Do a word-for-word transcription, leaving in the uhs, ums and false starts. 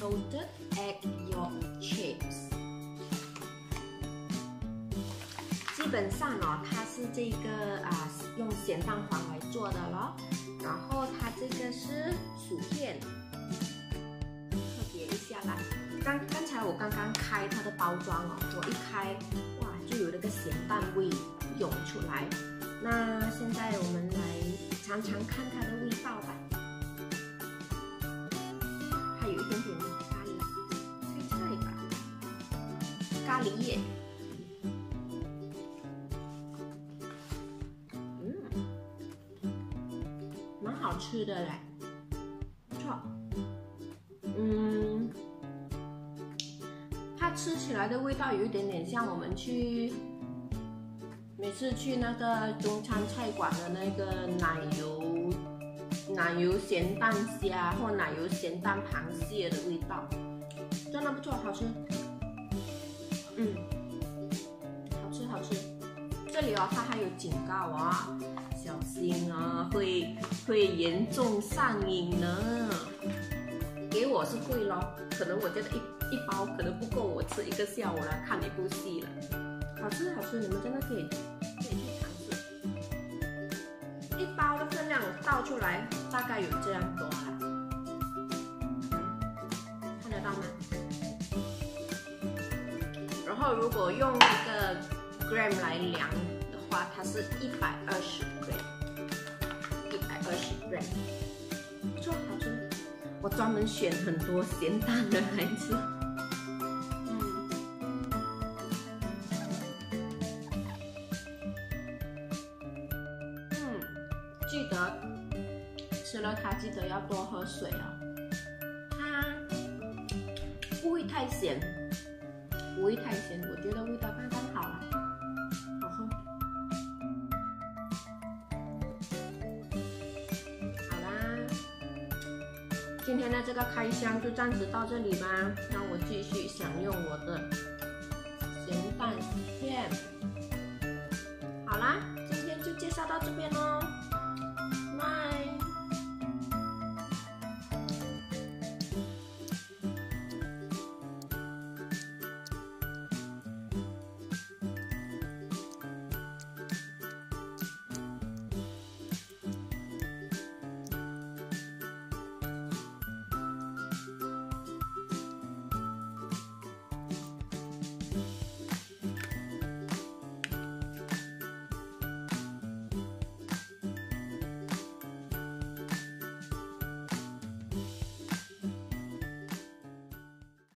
salted egg yolk chips。基本上哦，它是这个啊、呃、用咸蛋黄来做的咯。然后它这个是薯片，特别一下啦。刚刚才我刚刚开它的包装哦，我一开，哇，就有那个咸蛋味涌出来。那现在我们来尝尝看它的味道吧。还有一点点咖喱菜菜吧，咖喱叶。好吃的嘞，不错。嗯，它吃起来的味道有一点点像我们去每次去那个中餐菜馆的那个奶油奶油咸蛋虾或奶油咸蛋螃蟹的味道，真的不错，好吃。嗯，好吃好吃。这里哦，它还有警告啊、哦。小心啊、哦，会会严重上瘾呢。给我是会咯，可能我觉得一一包可能不够我吃一个下午了，看一部戏了。好吃好吃，你们真的可以可以去尝试。一包的分量倒出来大概有这样多啦，看得到吗？然后如果用那个 gram 来量的话，它是一百二十。一百二十 gram， 不错，好吃。我专门选很多咸蛋的来吃。嗯，嗯，记得吃了它记得要多喝水哦。它不会太咸，不会太咸，我觉得味道刚刚好了。今天的这个开箱就暂时到这里吧，让我继续享用我的咸蛋片。好啦，今天就介绍到这边咯。